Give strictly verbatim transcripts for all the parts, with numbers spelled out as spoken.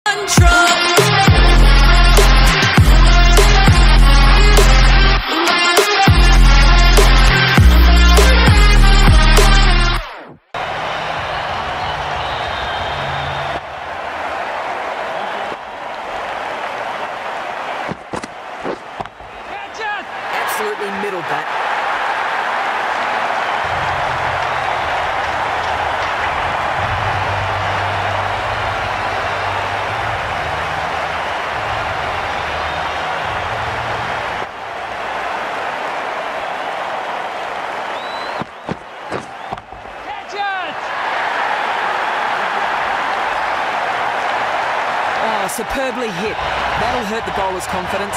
Absolutely middled that. Catch it! Oh, superbly hit. That'll hurt the bowler's confidence.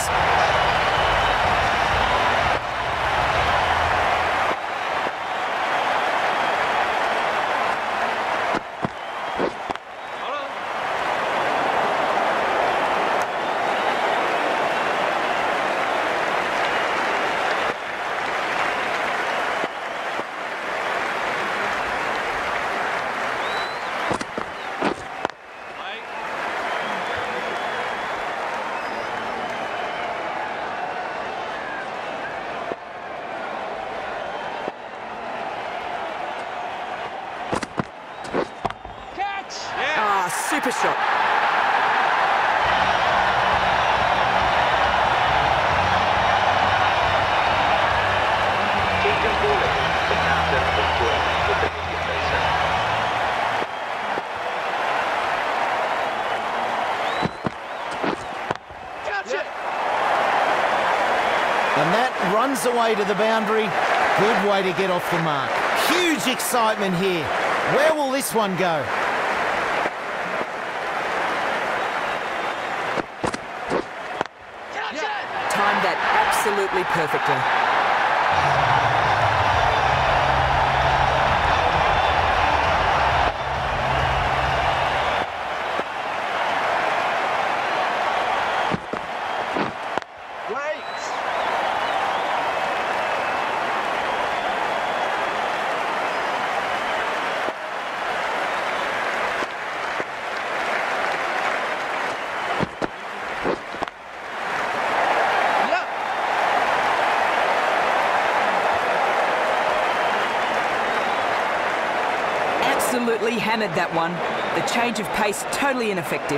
Ah, super shot. Changing bowling, the captain is going with the medium pacer. Catch it! And that runs away to the boundary. Good way to get off the mark. Huge excitement here. Where will this one go? Timed that absolutely perfectly. Absolutely hammered that one. The change of pace totally ineffective.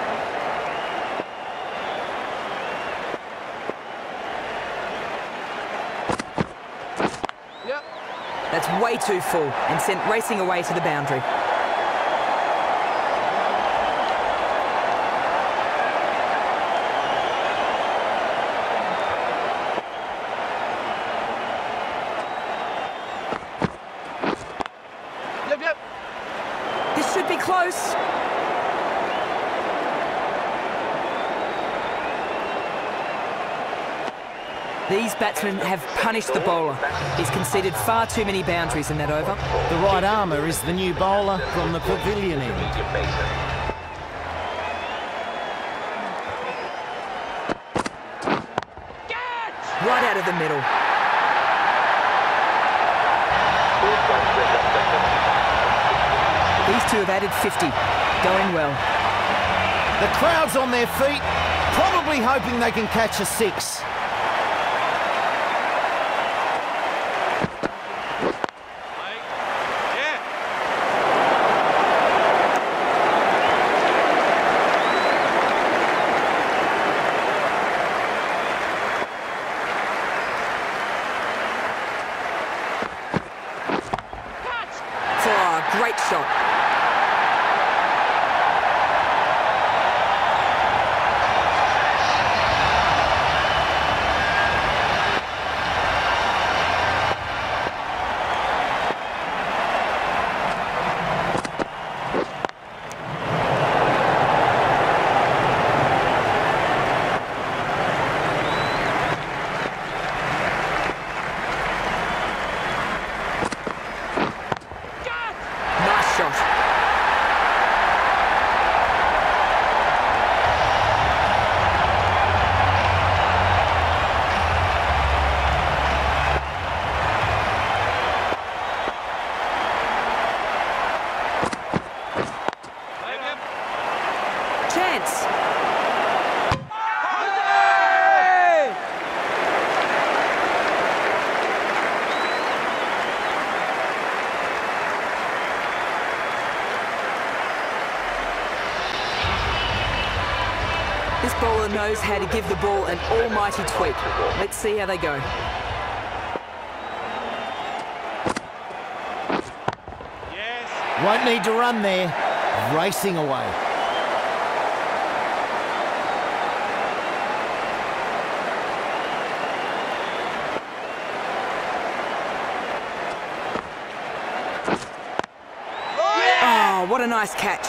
Yep. That's way too full and sent racing away to the boundary. Yep, yep. This should be close. These batsmen have punished the bowler. He's conceded far too many boundaries in that over. The right armour is the new bowler from the pavilion end. Medium pacer. Right out of the middle. These two have added fifty. Going well. The crowd's on their feet, probably hoping they can catch a six. Oh, great shot. chance. This bowler knows how to give the ball an almighty tweak. Let's see how they go. Yes. Won't need to run there. Racing away. Oh, what a nice catch.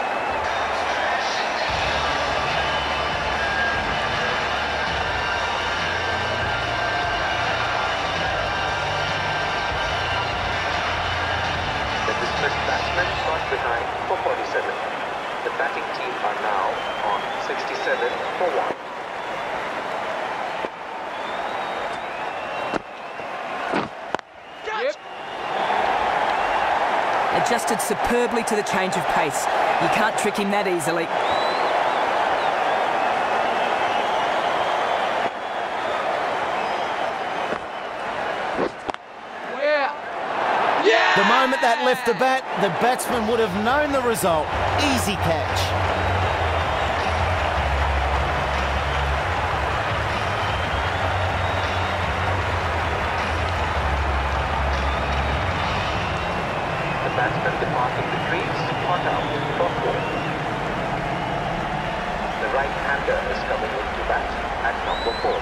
The dismissed batsman got behind for forty-seven. The batting team are now on sixty-seven for one. Yep. Adjusted superbly to the change of pace. You can't trick him that easily. Yeah. Yeah. The moment that left the bat, the batsman would have known the result. Easy catch. The batsman departing the crease, caught out for four. The right-hander is coming in to bat at number four.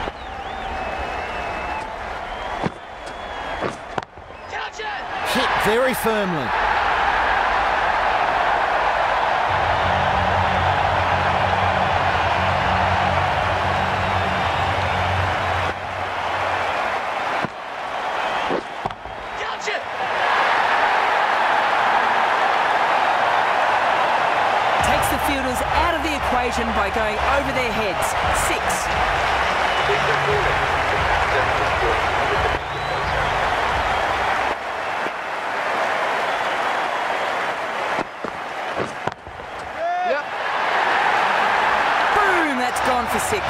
Catch it. Hit very firmly. Catch it. Takes the fielders out of the equation by going over their heads. Six. Victor Bowling, the captain, is going with the medium pacer. Yep. Boom, that's gone for six.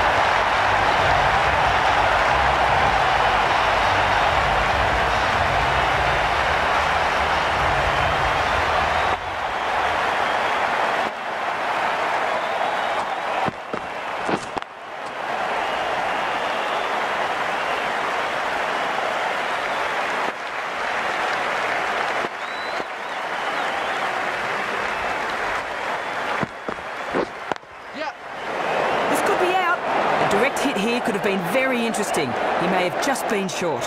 Yep. This could be out. A direct hit here could have been very interesting. He may have just been short.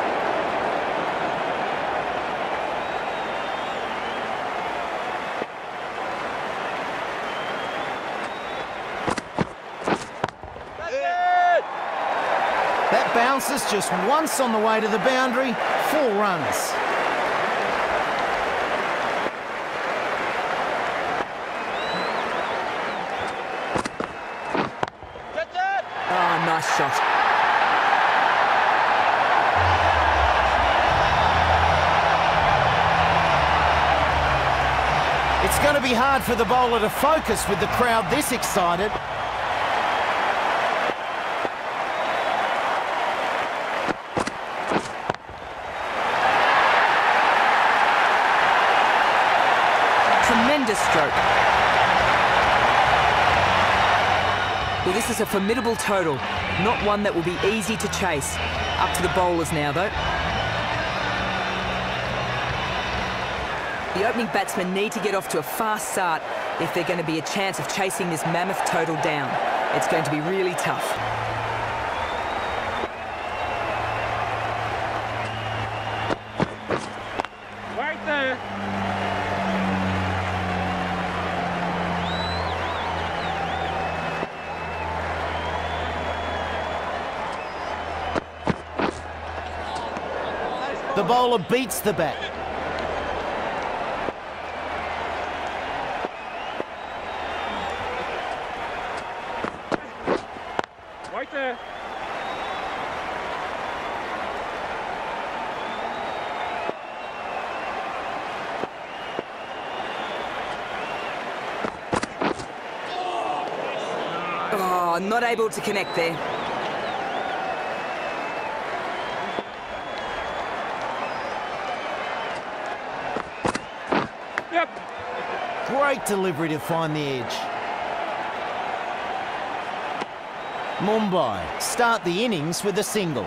That's it. That bounces just once on the way to the boundary. Four runs. Get that. Oh, nice shot. It's going to be hard for the bowler to focus with the crowd this excited. Tremendous stroke. Well, this is a formidable total, not one that will be easy to chase. Up to the bowlers now, though. The opening batsmen need to get off to a fast start if they're going to be a chance of chasing this mammoth total down. It's going to be really tough. Right there. The bowler beats the bat. Right there. Oh, not able to connect there. Yep. Great delivery to find the edge. Mumbai start the innings with a single.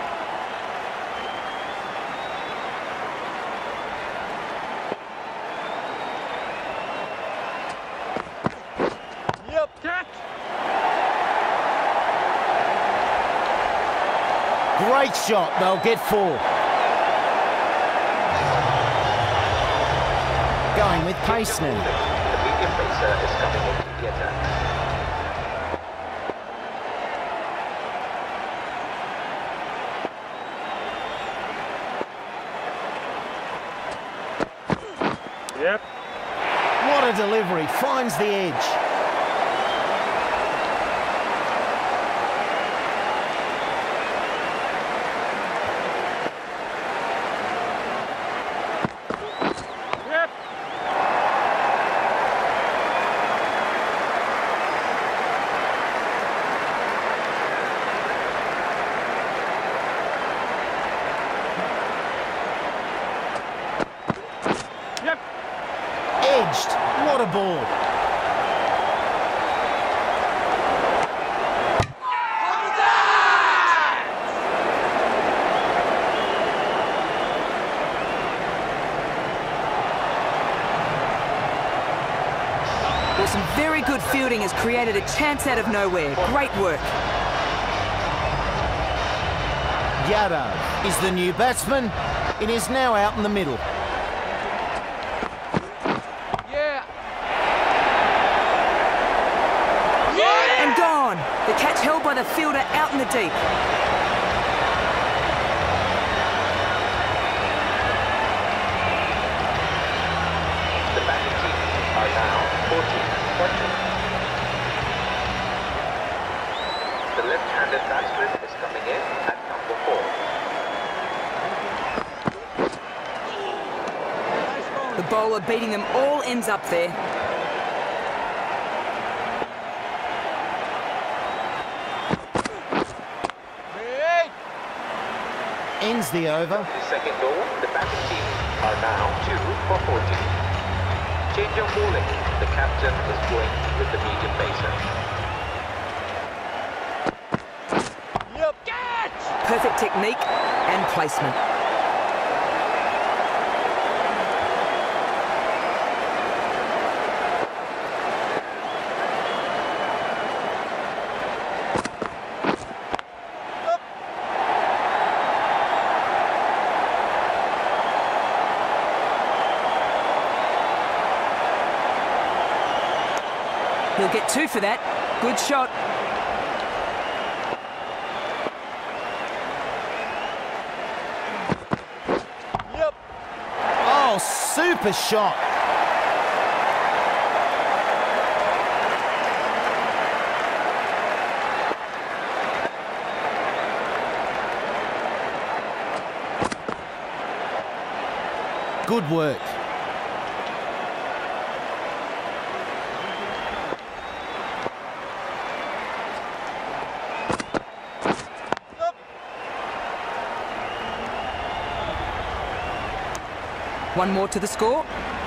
Yep. Catch. Great shot, they'll get four. Going with pace now. The medium pacer is coming into the attack. Yep. What a delivery, finds the edge. Yep. Yep. Edged, what a ball. Well, some very good fielding has created a chance out of nowhere. Great work. Yadav is the new batsman. It is now out in the middle. Yeah. And gone. The catch held by the fielder out in the deep. The batting team are now fourteen forty. The left-handed batsman is coming in at number four. The bowler beating them all ends up there. Hey. Ends the over. The second over, the batting team are now two for fourteen. Change of bowling. The captain is going with the medium pacer. Yep. Catch. Perfect technique and placement. He'll get two for that. Good shot. Yep. Oh, super shot. Good work. One more to the score.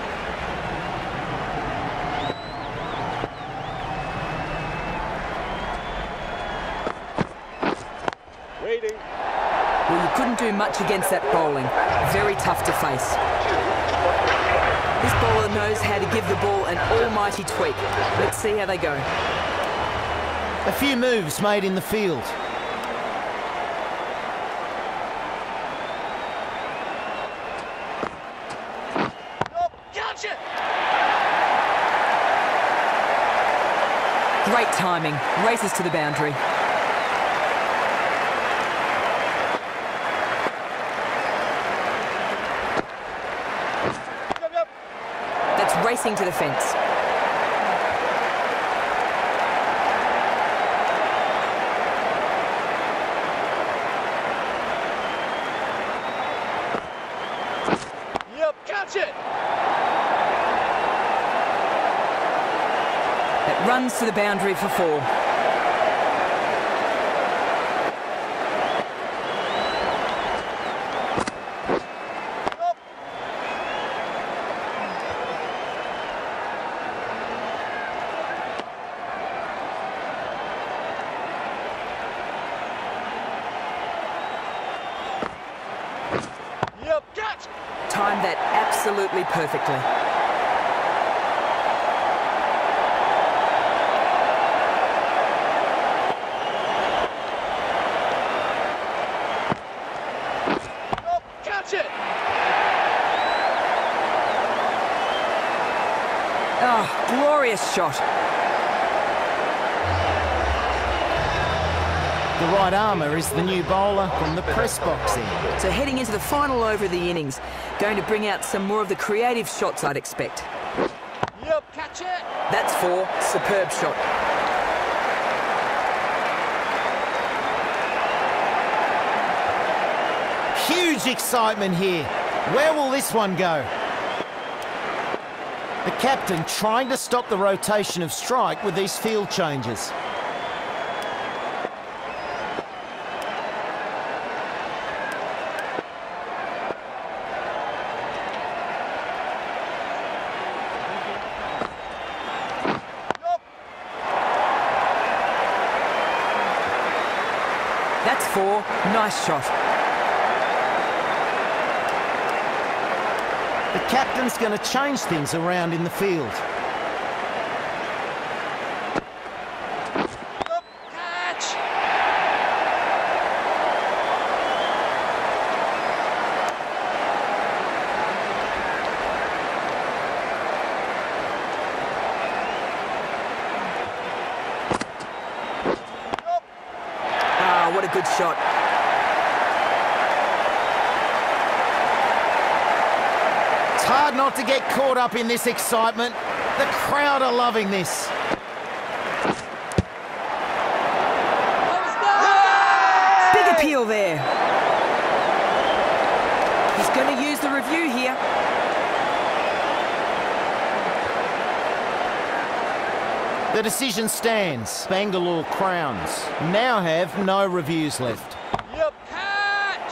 Waiting. Well, you couldn't do much against that bowling. Very tough to face. This bowler knows how to give the ball an almighty tweak. Let's see how they go. A few moves made in the field. Gotcha. Great timing. Races to the boundary. Yep, yep. That's racing to the fence. Yep. Catch it. That runs to the boundary for four. absolutely perfectly. Yup, catch it! Oh, glorious shot. The right armour is the new bowler from the press box end. So heading into the final over of the innings, going to bring out some more of the creative shots I'd expect. Yup, catch it! That's four. Superb shot. Huge excitement here. Where will this one go? The captain trying to stop the rotation of strike with these field changes. That's four. Nice shot. The captain's going to change things around in the field. Yup, catch! Ah, what a good shot. It's hard not to get caught up in this excitement. The crowd are loving this. Big appeal there. He's going to use the review here. The decision stands. Bangalore Crowns now have no reviews left. Yup, catch!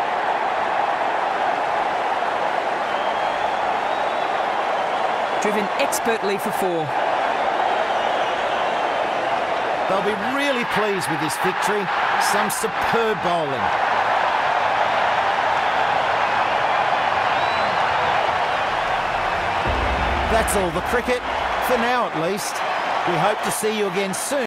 Driven expertly for four. They'll be really pleased with this victory. Some superb bowling. That's all the cricket, for now at least. We hope to see you again soon.